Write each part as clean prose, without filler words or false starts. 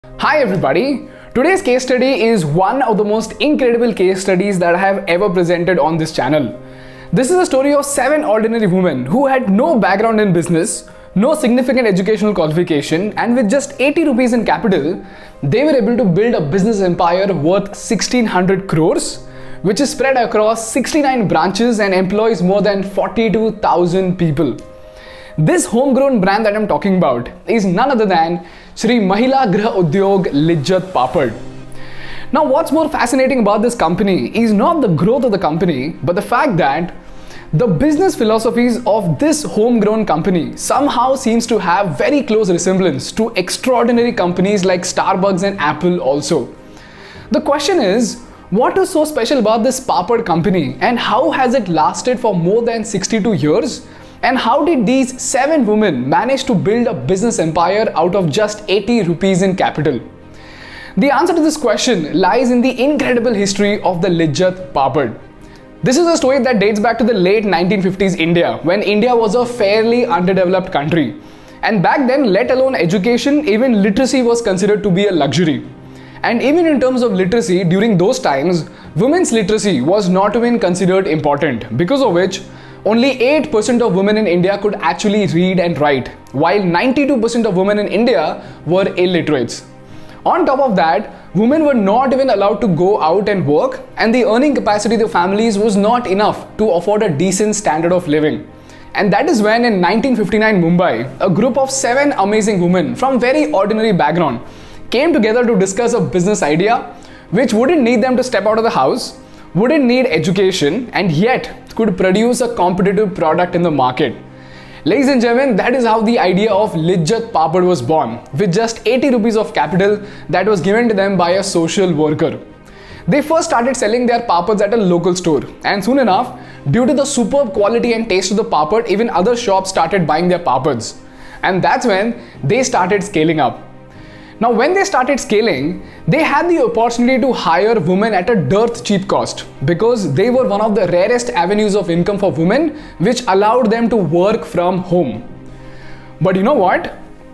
Hi everybody! Today's case study is one of the most incredible case studies that I have ever presented on this channel. This is a story of 7 ordinary women who had no background in business, no significant educational qualification, and with just 80 rupees in capital, they were able to build a business empire worth 1600 crores, which is spread across 69 branches and employs more than 42,000 people. This homegrown brand that I'm talking about is none other than Shri Mahila Griha Udyog Lijjat Papad. Now, what's more fascinating about this company is not the growth of the company, but the fact that the business philosophies of this homegrown company somehow seems to have very close resemblance to extraordinary companies like Starbucks and Apple also. The question is, what is so special about this Papad company and how has it lasted for more than 62 years? And how did these 7 women manage to build a business empire out of just 80 rupees in capital? The answer to this question lies in the incredible history of the Lijjat Papad. This is a story that dates back to the late 1950s India, when India was a fairly underdeveloped country. And back then, let alone education, even literacy was considered to be a luxury. And even in terms of literacy, during those times, women's literacy was not even considered important, because of which only 8% of women in India could actually read and write, while 92% of women in India were illiterates. On top of that, women were not even allowed to go out and work, and the earning capacity of the families was not enough to afford a decent standard of living. And that is when in 1959 Mumbai, a group of 7 amazing women from very ordinary background came together to discuss a business idea which wouldn't need them to step out of the house, wouldn't need education, and yet could produce a competitive product in the market. Ladies and gentlemen, that is how the idea of Lijjat Papad was born, with just 80 rupees of capital that was given to them by a social worker. They first started selling their papads at a local store, and soon enough, due to the superb quality and taste of the papad, even other shops started buying their papads. And that's when they started scaling up. Now, when they started scaling, they had the opportunity to hire women at a dirt cheap cost, because they were one of the rarest avenues of income for women, which allowed them to work from home. But you know what?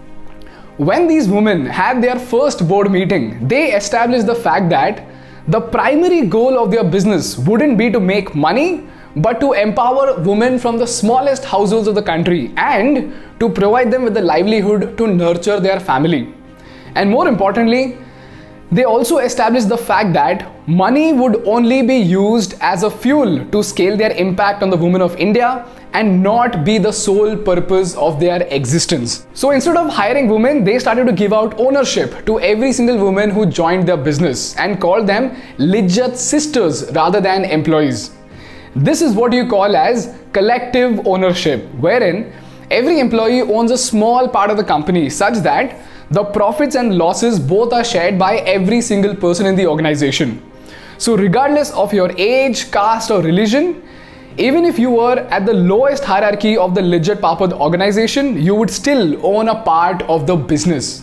When these women had their first board meeting, they established the fact that the primary goal of their business wouldn't be to make money, but to empower women from the smallest households of the country and to provide them with the livelihood to nurture their family. And more importantly, they also established the fact that money would only be used as a fuel to scale their impact on the women of India and not be the sole purpose of their existence. So instead of hiring women, they started to give out ownership to every single woman who joined their business and called them Lijjat sisters rather than employees. This is what you call as collective ownership, wherein every employee owns a small part of the company such that the profits and losses both are shared by every single person in the organization. So regardless of your age, caste or religion, even if you were at the lowest hierarchy of the Lijjat Papad organization, you would still own a part of the business.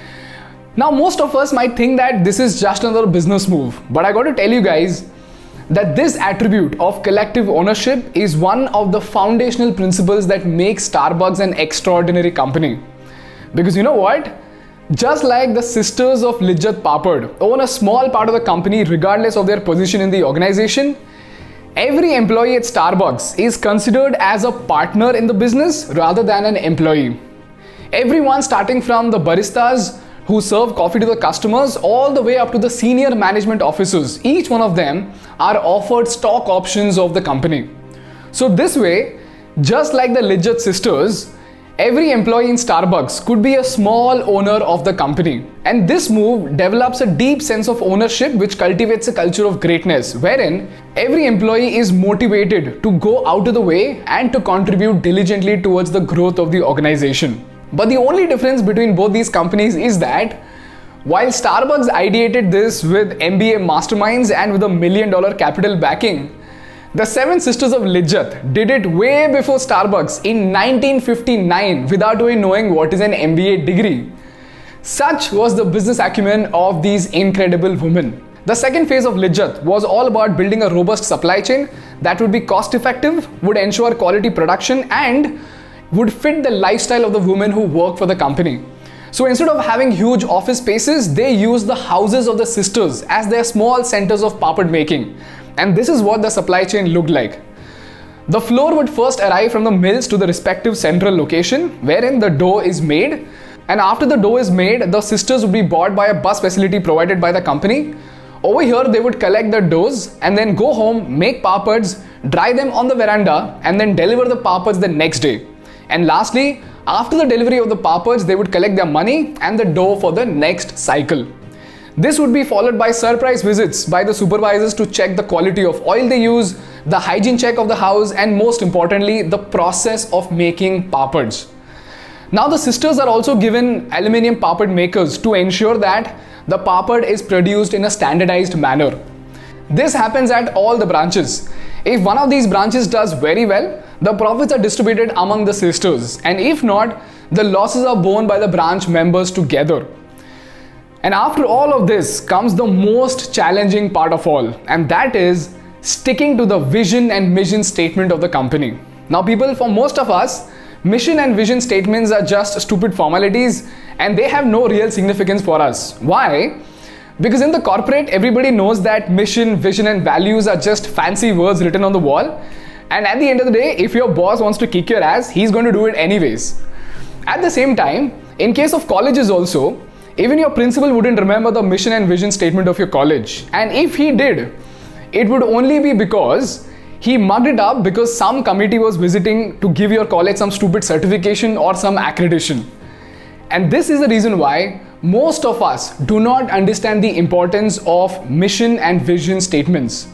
Now, most of us might think that this is just another business move, but I got to tell you guys that this attribute of collective ownership is one of the foundational principles that makes Starbucks an extraordinary company. Because you know what? Just like the sisters of Lijjat Papad own a small part of the company regardless of their position in the organization, every employee at Starbucks is considered as a partner in the business rather than an employee. Everyone, starting from the baristas who serve coffee to the customers all the way up to the senior management officers, each one of them are offered stock options of the company. So this way, just like the Lijjat sisters, every employee in Starbucks could be a small owner of the company. And this move develops a deep sense of ownership which cultivates a culture of greatness, wherein every employee is motivated to go out of the way and to contribute diligently towards the growth of the organization. But the only difference between both these companies is that while Starbucks ideated this with MBA masterminds and with $1 million capital backing, the 7 sisters of Lijjat did it way before Starbucks in 1959 without even knowing what is an MBA degree. Such was the business acumen of these incredible women. The second phase of Lijjat was all about building a robust supply chain that would be cost effective, would ensure quality production, and would fit the lifestyle of the women who work for the company. So instead of having huge office spaces, they use the houses of the sisters as their small centers of papad making. And this is what the supply chain looked like. The flour would first arrive from the mills to the respective central location wherein the dough is made. And after the dough is made, the sisters would be bought by a bus facility provided by the company. Over here, they would collect the doughs and then go home, make papads, dry them on the veranda, and then deliver the papads the next day. And lastly, after the delivery of the papads, they would collect their money and the dough for the next cycle. This would be followed by surprise visits by the supervisors to check the quality of oil they use, the hygiene check of the house, and most importantly, the process of making papads. Now the sisters are also given aluminium papad makers to ensure that the papad is produced in a standardized manner. This happens at all the branches. If one of these branches does very well, the profits are distributed among the sisters, and if not, the losses are borne by the branch members together. And after all of this comes the most challenging part of all, and that is sticking to the vision and mission statement of the company. Now people, for most of us, mission and vision statements are just stupid formalities and they have no real significance for us. Why? Because in the corporate, everybody knows that mission, vision and values are just fancy words written on the wall. And at the end of the day, if your boss wants to kick your ass, he's going to do it anyways. At the same time, in case of colleges also, even your principal wouldn't remember the mission and vision statement of your college. And if he did, it would only be because he mugged it up because some committee was visiting to give your college some stupid certification or some accreditation. And this is the reason why most of us do not understand the importance of mission and vision statements.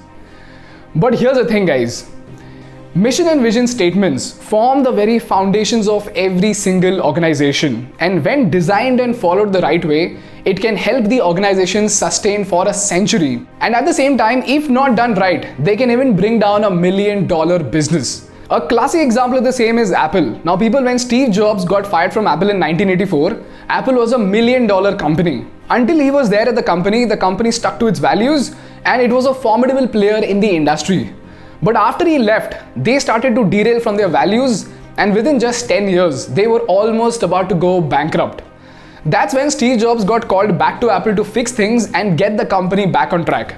But here's the thing, guys. Mission and vision statements form the very foundations of every single organization, and when designed and followed the right way, it can help the organization sustain for a century. And at the same time, if not done right, they can even bring down $1 million business. A classic example of the same is Apple. Now people, when Steve Jobs got fired from Apple in 1984, Apple was $1 million company. Until he was there at the company stuck to its values and it was a formidable player in the industry. But after he left, they started to derail from their values, and within just 10 years, they were almost about to go bankrupt. That's when Steve Jobs got called back to Apple to fix things and get the company back on track.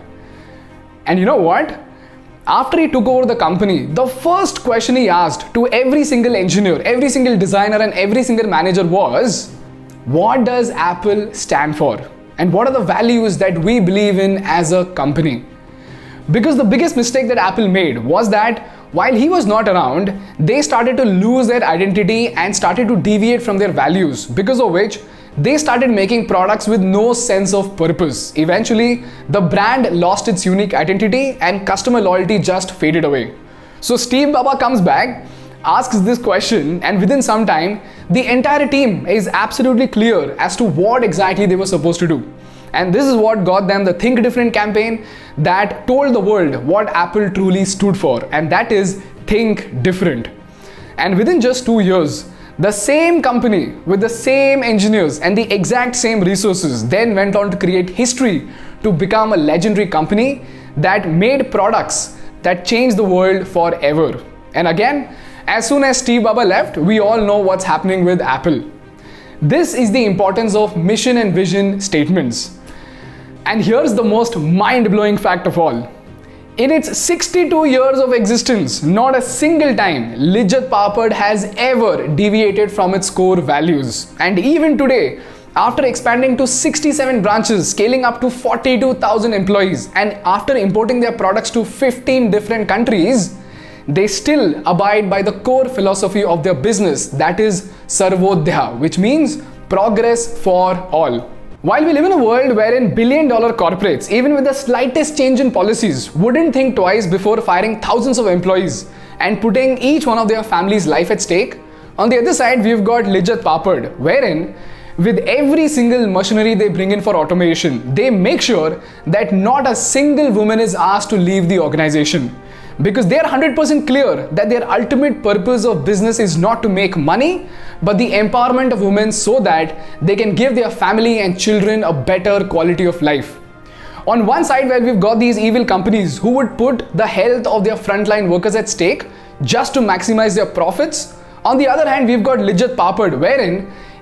And you know what? After he took over the company, the first question he asked to every single engineer, every single designer and every single manager was, what does Apple stand for? And what are the values that we believe in as a company? Because the biggest mistake that Apple made was that while he was not around, they started to lose their identity and started to deviate from their values, because of which they started making products with no sense of purpose. Eventually, the brand lost its unique identity and customer loyalty just faded away. So Steve Baba comes back, asks this question, and within some time, the entire team is absolutely clear as to what exactly they were supposed to do. And this is what got them the Think Different campaign that told the world what Apple truly stood for, and that is Think Different. And within just 2 years, the same company with the same engineers and the exact same resources then went on to create history to become a legendary company that made products that changed the world forever. And again, as soon as Steve Baba left, we all know what's happening with Apple. This is the importance of mission and vision statements. And here's the most mind-blowing fact of all. In its 62 years of existence, not a single time Lijjat Papad has ever deviated from its core values. And even today, after expanding to 67 branches, scaling up to 42,000 employees, and after importing their products to 15 different countries, they still abide by the core philosophy of their business, that is Sarvodaya, which means progress for all. While we live in a world wherein billion-dollar corporates, even with the slightest change in policies, wouldn't think twice before firing thousands of employees and putting each one of their family's life at stake, on the other side, we've got Lijjat Papad, wherein with every single machinery they bring in for automation, they make sure that not a single woman is asked to leave the organization. Because they are 100% clear that their ultimate purpose of business is not to make money, but the empowerment of women so that they can give their family and children a better quality of life. On one side, where we've got these evil companies who would put the health of their frontline workers at stake just to maximize their profits. On the other hand, we've got Lijjat Papad, wherein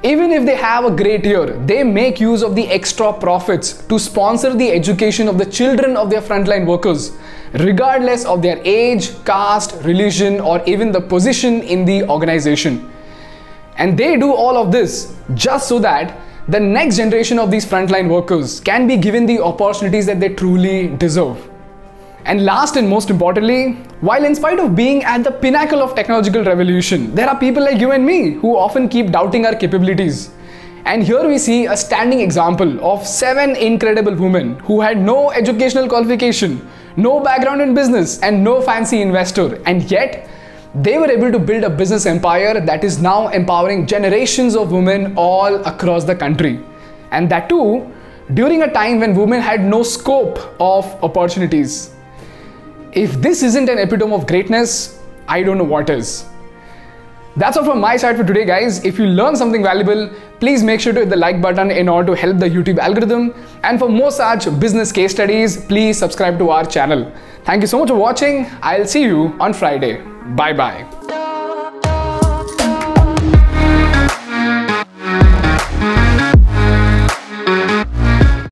Even if they have a great year, they make use of the extra profits to sponsor the education of the children of their frontline workers, regardless of their age, caste, religion, or even the position in the organization. And they do all of this just so that the next generation of these frontline workers can be given the opportunities that they truly deserve. And last and most importantly, while in spite of being at the pinnacle of technological revolution, there are people like you and me who often keep doubting our capabilities. And here we see a standing example of 7 incredible women who had no educational qualification, no background in business, and no fancy investor, and yet they were able to build a business empire that is now empowering generations of women all across the country. And that too, during a time when women had no scope of opportunities. If this isn't an epitome of greatness, I don't know what is. That's all from my side for today, guys. If you learned something valuable, please make sure to hit the like button in order to help the YouTube algorithm. And for more such business case studies, please subscribe to our channel. Thank you so much for watching. I'll see you on Friday. Bye bye.